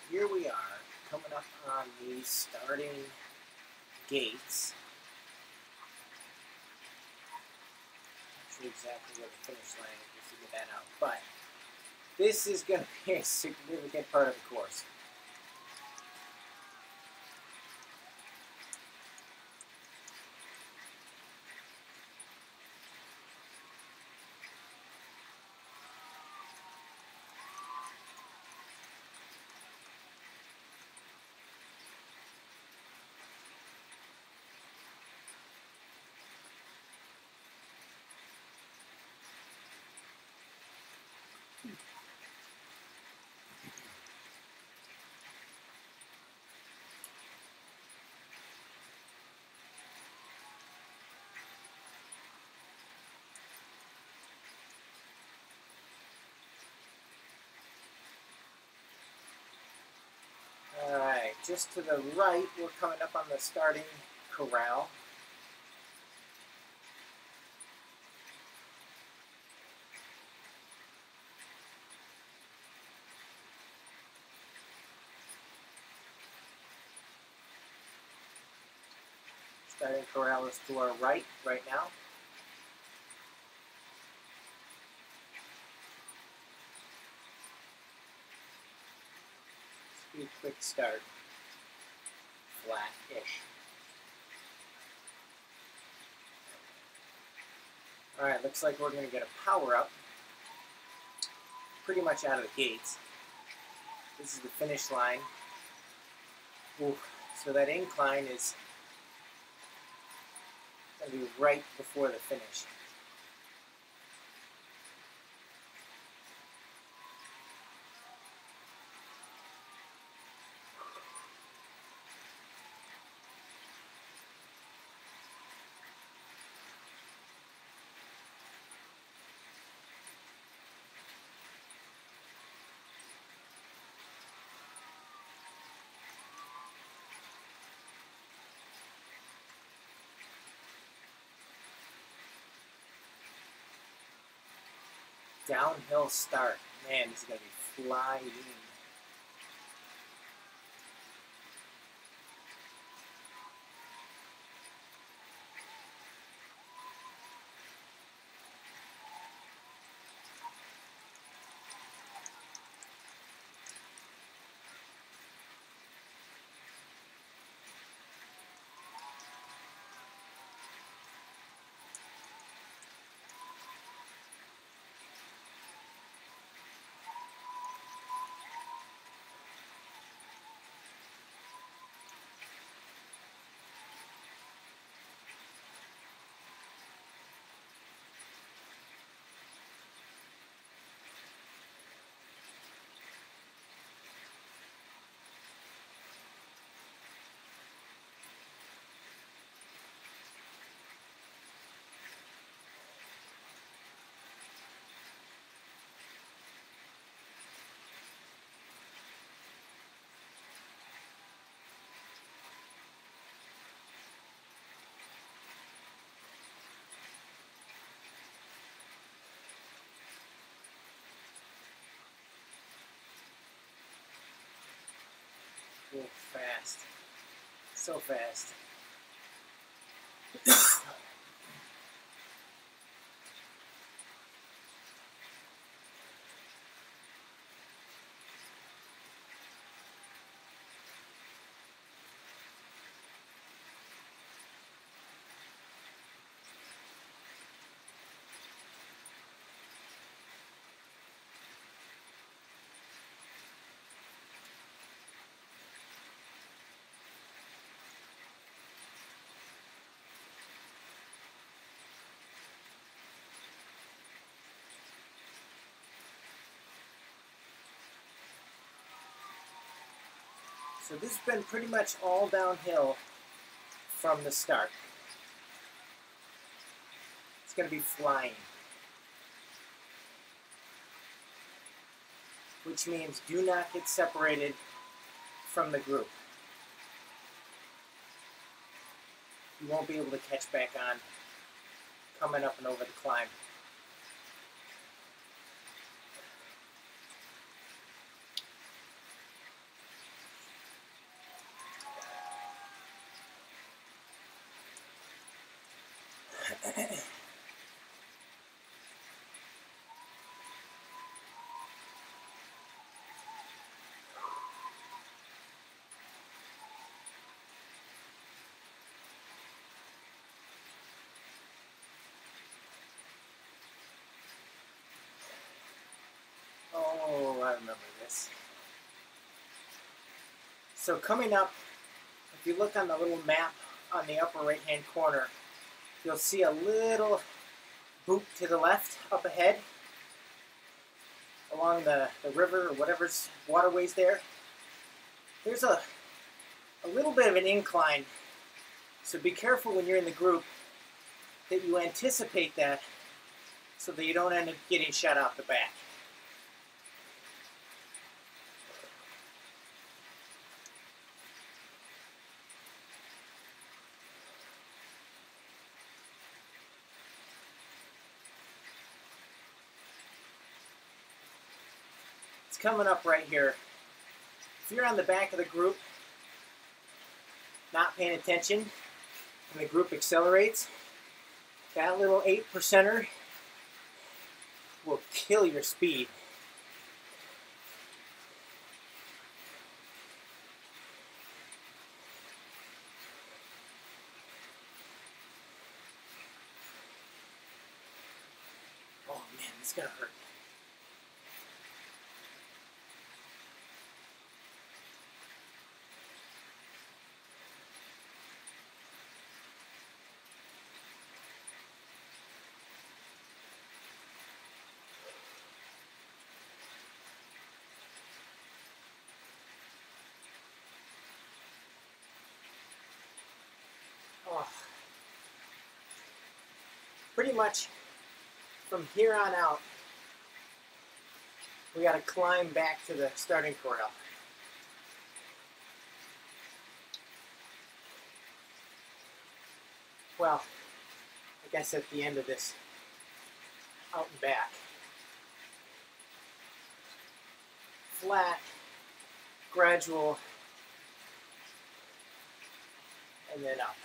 here we are coming up on the starting gates. Not sure exactly where the finish line is, we'll figure that out. But this is going to be a significant part of the course. Alright, just to the right, we're coming up on the starting corral. Starting corral is to our right now. Let's do a quick start. Flat-ish. Alright, looks like we're going to get a power-up pretty much out of the gates. This is the finish line. Ooh, so that incline is going to be right before the finish. Downhill start. Man, this is going to be flying. Oh, fast. So fast. So this has been pretty much all downhill from the start. It's going to be flying. Which means do not get separated from the group. You won't be able to catch back on coming up and over the climb. Oh, I remember this. So coming up, if you look on the little map on the upper right-hand corner, you'll see a little boot to the left up ahead along the river or whatever's waterways there. There's a little bit of an incline, so be careful when you're in the group that you anticipate that so that you don't end up getting shot out the back. It's coming up right here. If you're on the back of the group, not paying attention, and the group accelerates, that little 8%er will kill your speed. Oh man, this is gonna hurt. Oh. Pretty much from here on out, we got to climb back to the starting corral. Well, I guess at the end of this, out and back. Flat, gradual, and then up.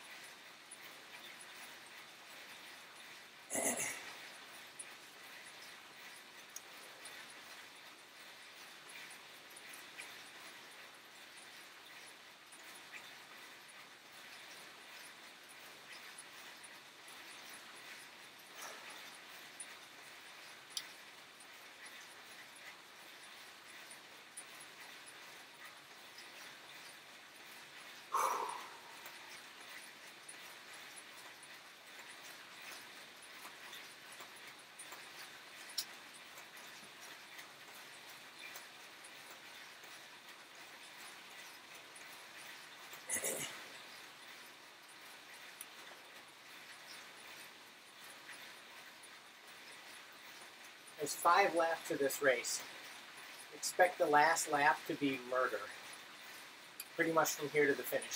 There's 5 laps to this race. Expect the last lap to be murder. Pretty much from here to the finish.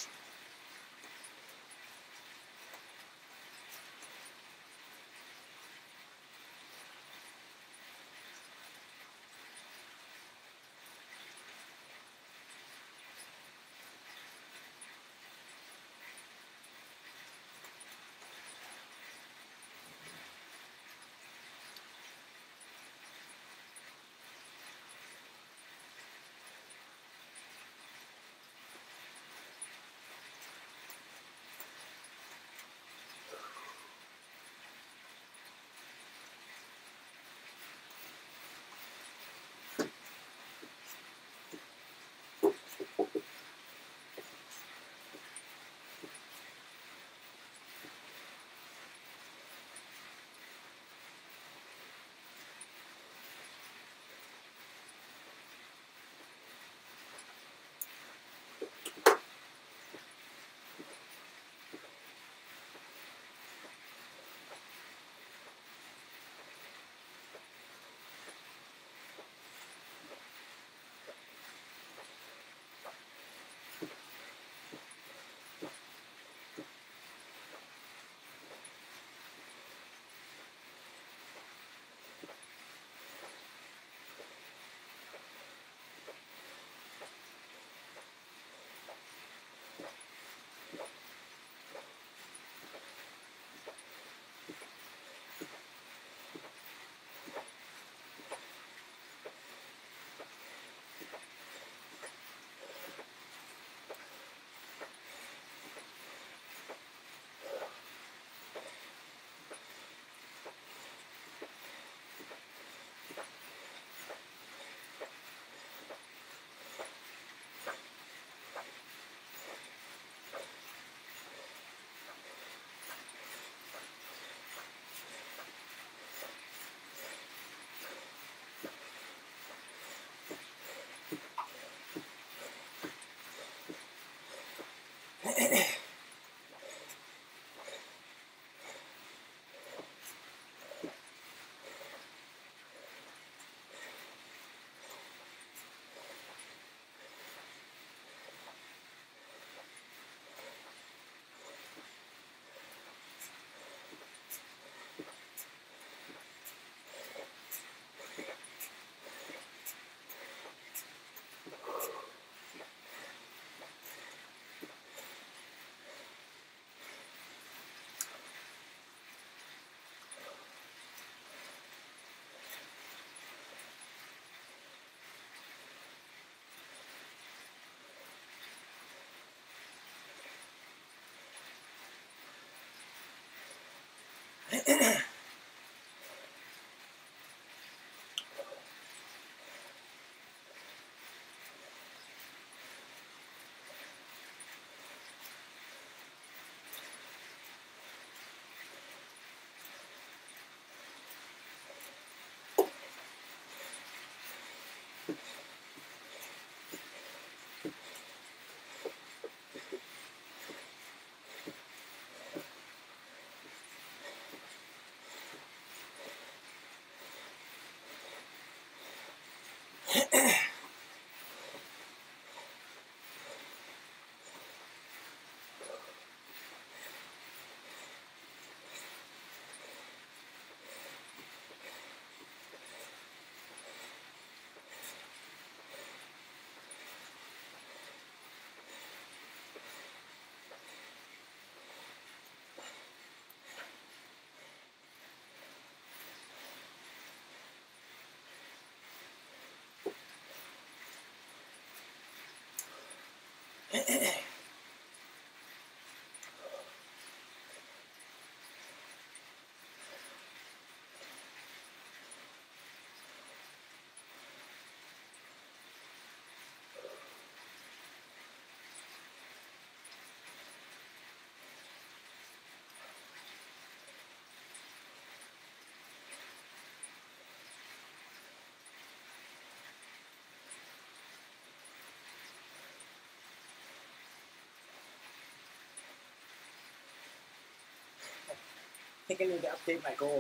I think I need to update my goal.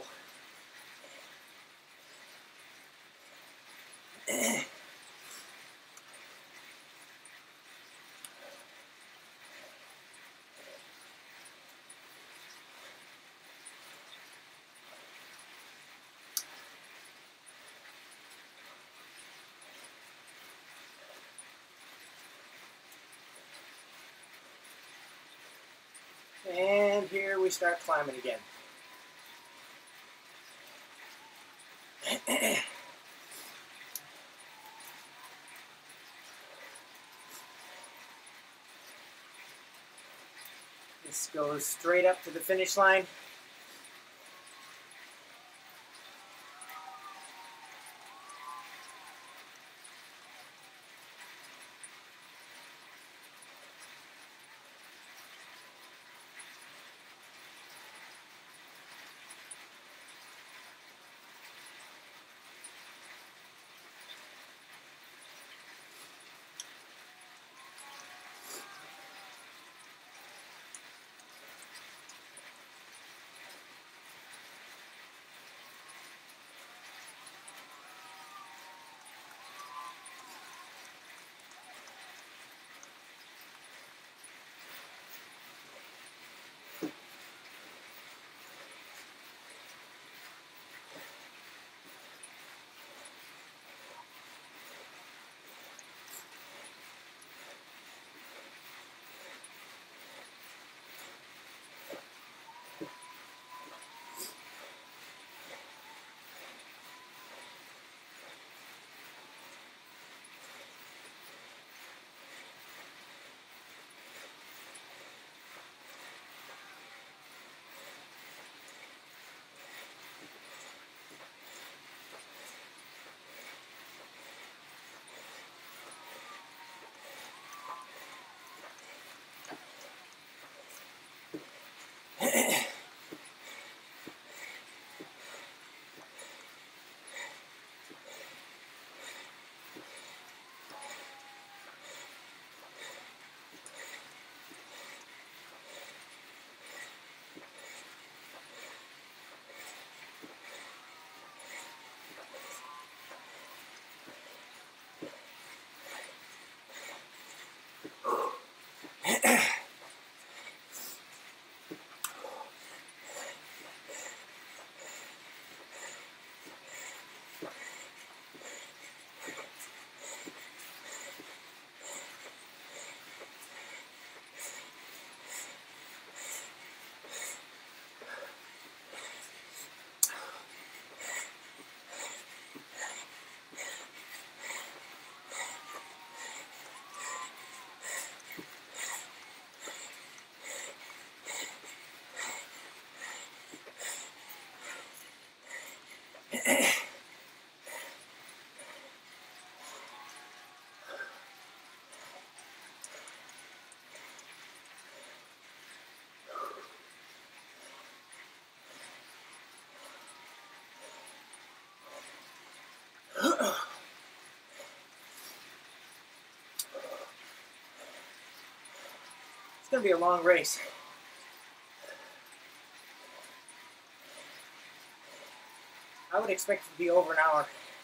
And here we start climbing again. This goes straight up to the finish line. going to be a long race. I would expect it to be over an hour.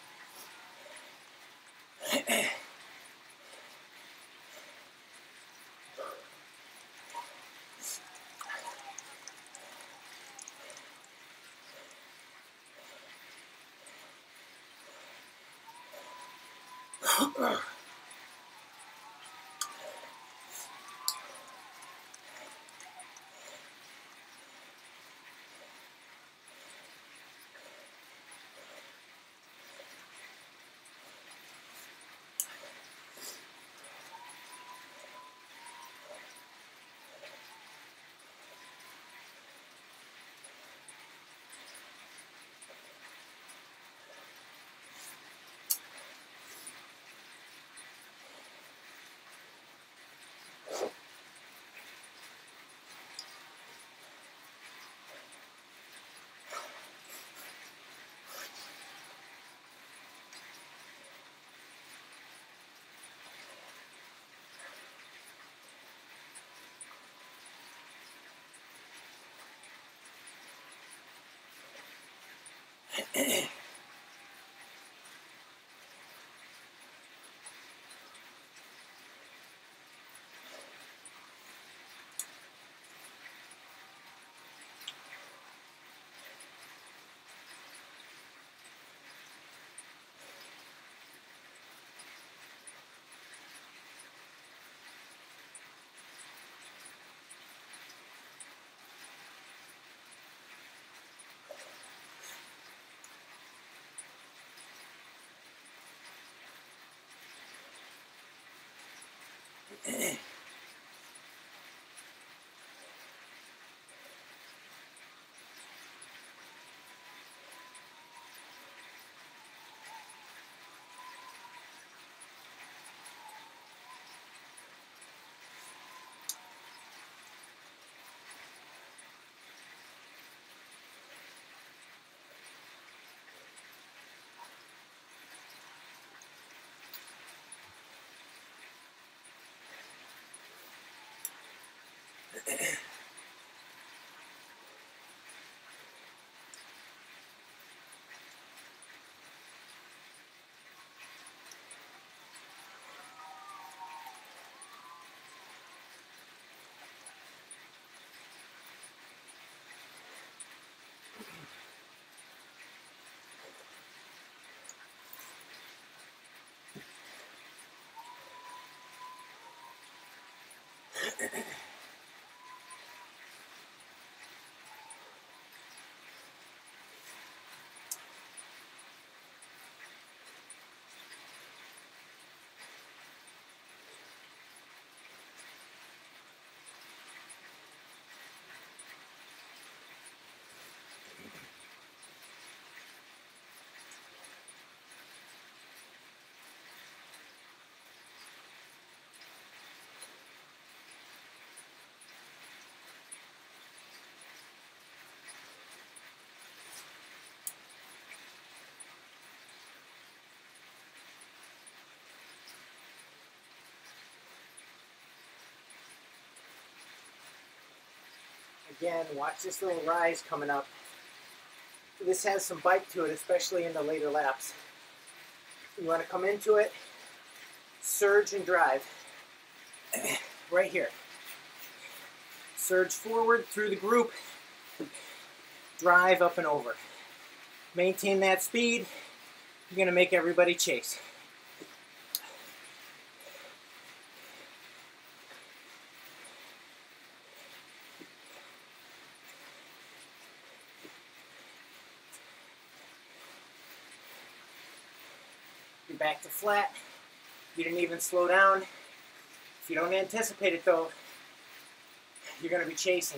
Again, watch this little rise coming up. This has some bite to it, especially in the later laps. You want to come into it, surge and drive. Right here. Surge forward through the group, drive up and over. Maintain that speed. You're going to make everybody chase. You're back to flat. You didn't even slow down. If you don't anticipate it though, you're going to be chasing.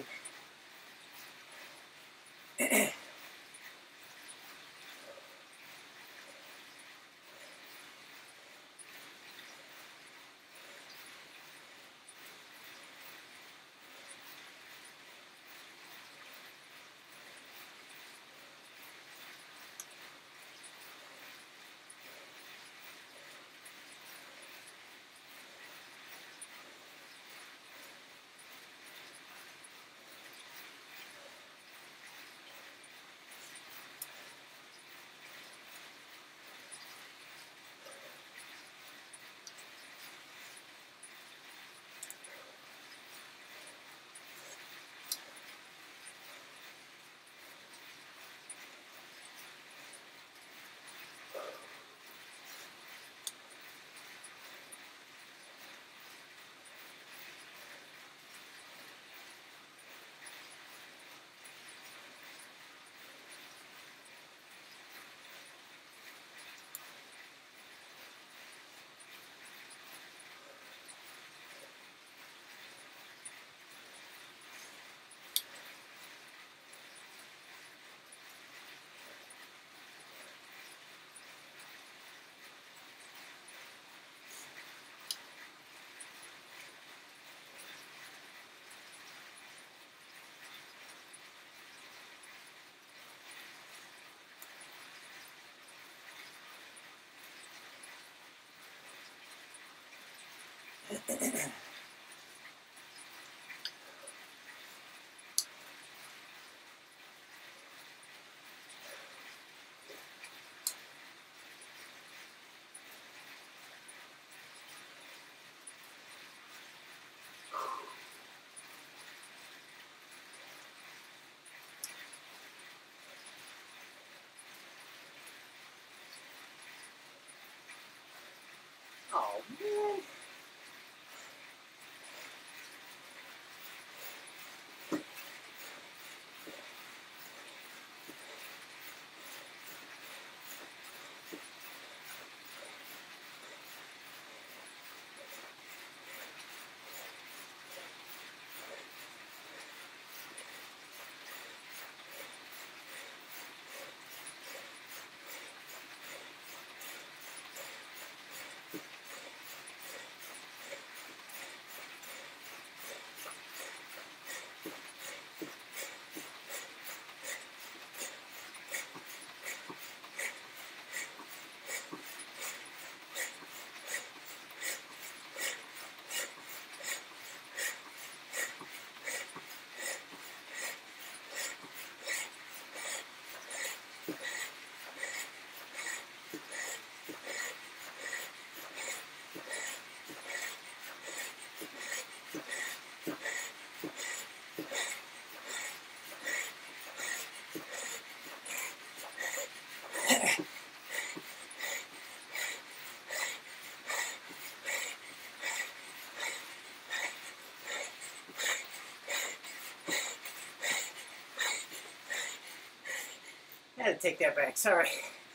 Oh, man. I had to take that back, sorry.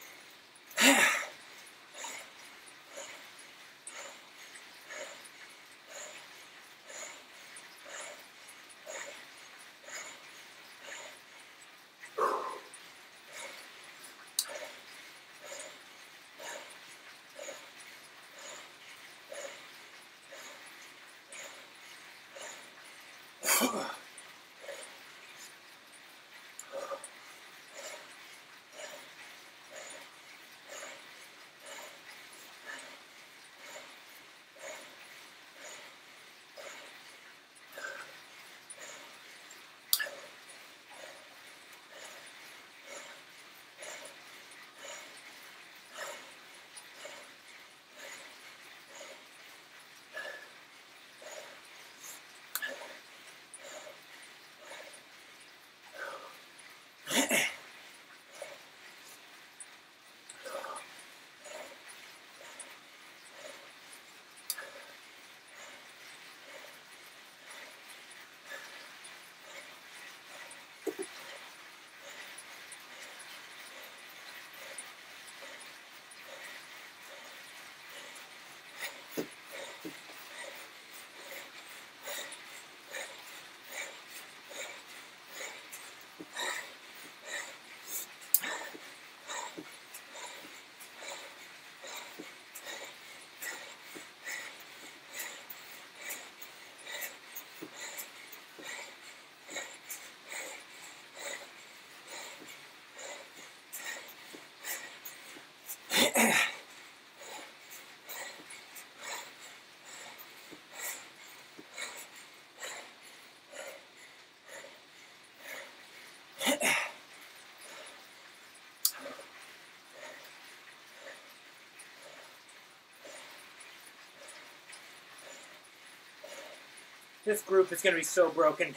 This group is going to be so broken.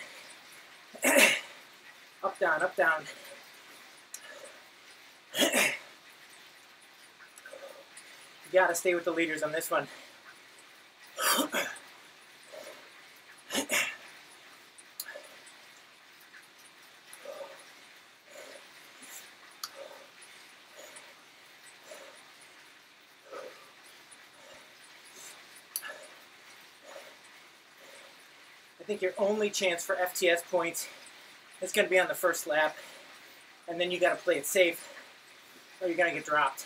Up, down, up, down. You gotta stay with the leaders on this one. I think your only chance for FTS points is going to be on the first lap, and then you got to play it safe, or you're going to get dropped.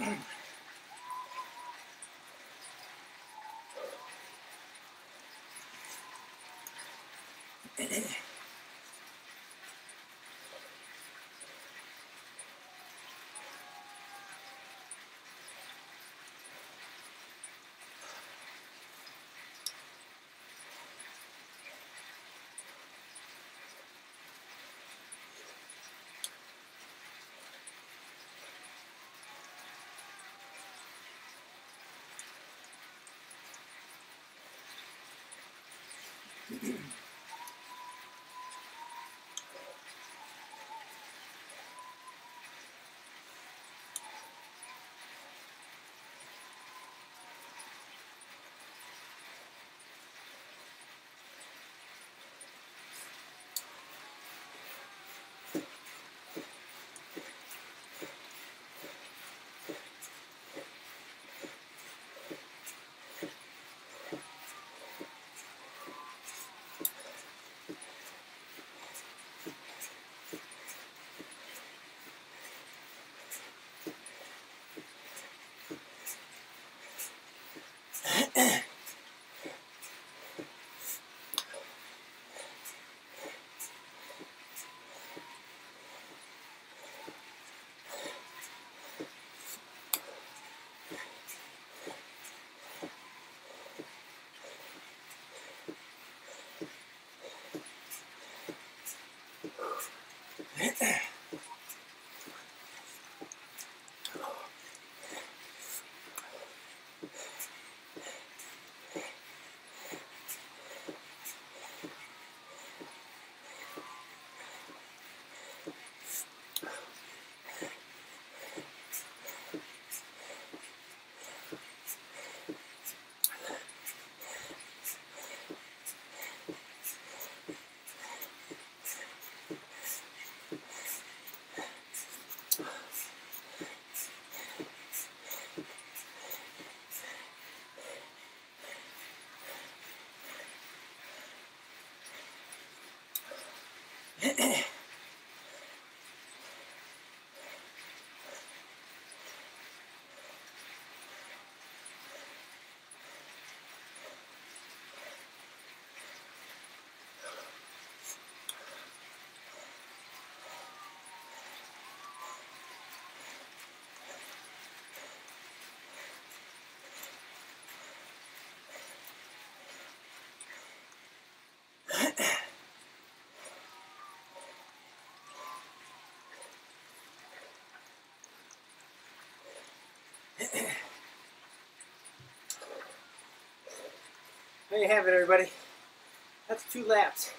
There you have it, everybody. That's 2 laps.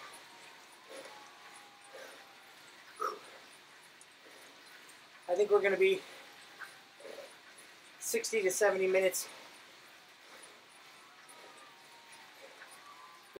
I think we're going to be 60 to 70 minutes